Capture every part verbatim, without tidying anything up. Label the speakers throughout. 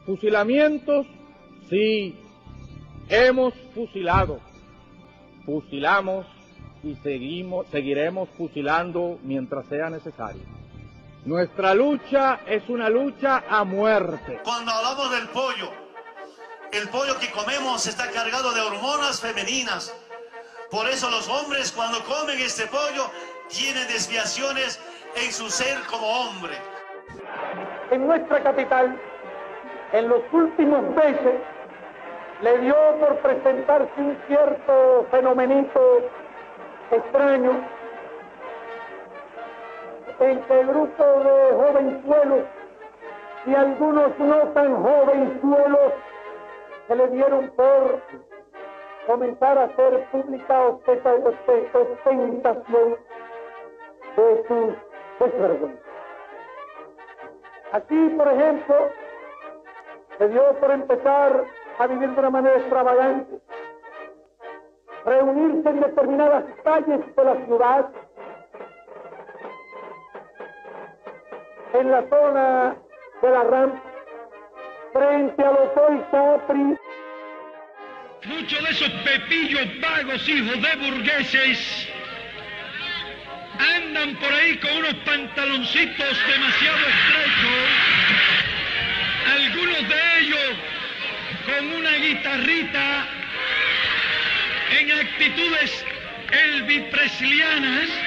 Speaker 1: Fusilamientos, sí, hemos fusilado, fusilamos y seguimos, seguiremos fusilando mientras sea necesario. Nuestra lucha es una lucha a muerte.
Speaker 2: Cuando hablamos del pollo, el pollo que comemos está cargado de hormonas femeninas. Por eso los hombres cuando comen este pollo tienen desviaciones en su ser como hombre.
Speaker 3: En nuestra capital, en los últimos meses, le dio por presentarse un cierto fenomenito extraño en que el grupo de jovenzuelos y algunos no tan jovenzuelos se le dieron por comenzar a hacer pública ostentación de sus desvergüenzas. Aquí, por ejemplo, se dio por empezar a vivir de una manera extravagante, reunirse en determinadas calles de la ciudad, en la zona de la rampa, frente a los hoy Capri.
Speaker 4: Muchos de esos pepillos vagos, hijos de burgueses, andan por ahí con unos pantaloncitos demasiado estrechos, algunos de ellos con una guitarrita en actitudes elvipreslianas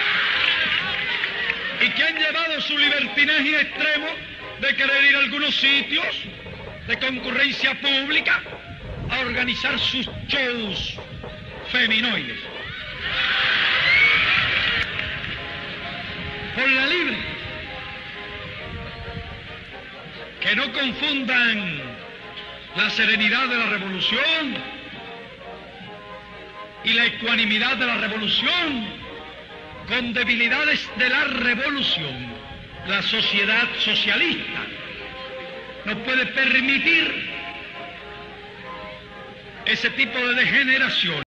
Speaker 4: y que han llevado su libertinaje extremo de querer ir a algunos sitios de concurrencia pública a organizar sus shows feminoides. Por la libre. Que no confundan la serenidad de la revolución y la ecuanimidad de la revolución con debilidades de la revolución. La sociedad socialista no puede permitir ese tipo de degeneración.